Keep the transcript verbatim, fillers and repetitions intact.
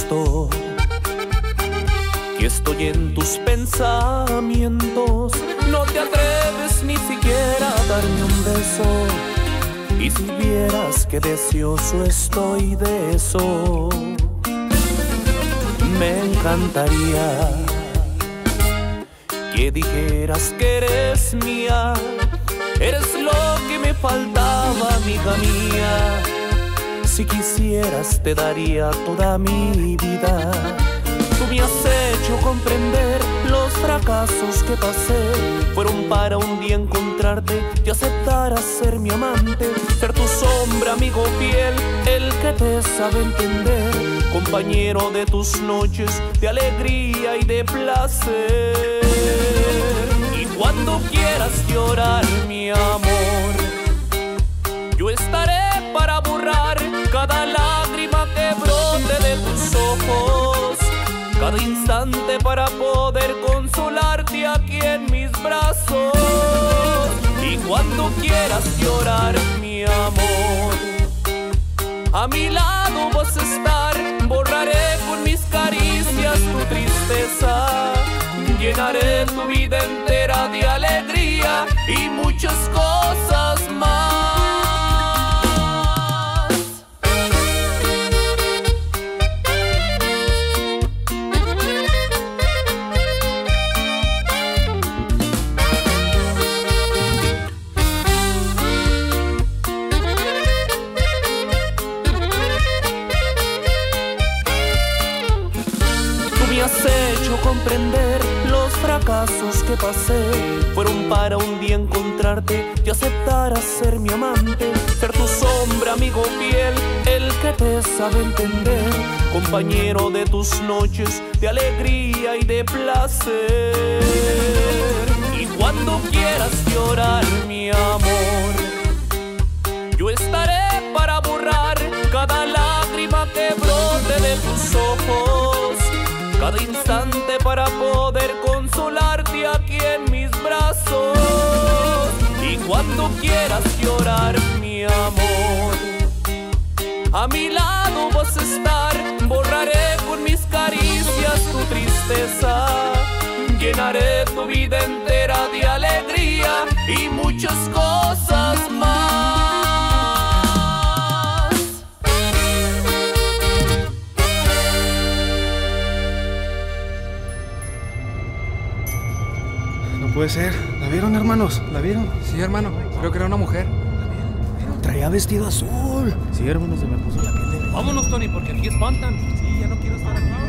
visto que estoy en tus pensamientos. No te atreves ni siquiera a darme un beso, y si vieras que deseoso estoy de eso. Me encantaría que dijeras que eres mía. Eres lo que me faltaba, amiga mía. Si quisieras te daría toda mi vida. Tú me has hecho comprender los fracasos que pasé. Fueron para un día encontrarte y aceptar a ser mi amante. Ser tu sombra, amigo fiel, el que te sabe entender. Compañero de tus noches de alegría y de placer. Y cuando quieras llorar, mi amor, yo estaré para borrar cada lágrima que brote de tus ojos. Cada instante para poder consolarte aquí en mis brazos. Y cuando quieras llorar, mi amor, a mi lado vas a estar. Borraré con mis caricias tu tristeza. Llenaré tu vida entera de alegría y muchas cosas más. Me has hecho comprender los fracasos que pasé. Fueron para un día encontrarte y aceptar a ser mi amante. Ser tu sombra, amigo fiel, el que te sabe entender. Compañero de tus noches de alegría y de placer. Y cuando quieras llorar, mi amor, yo estaré para borrar cada lágrima que brote de tus ojos. Cada instante para poder consolarte aquí en mis brazos. Y cuando quieras llorar, mi amor, a mi lado vas a estar. Borraré con mis caricias tu tristeza. Llenaré tu vida entera de alegría y muchas cosas más. Puede ser. ¿La vieron, hermanos? ¿La vieron? Sí, hermano. Creo que era una mujer. Traía vestido azul. Sí, hermano, se me puso la piel de... Vámonos, Tony, porque aquí espantan. Sí, ya no quiero estar aquí.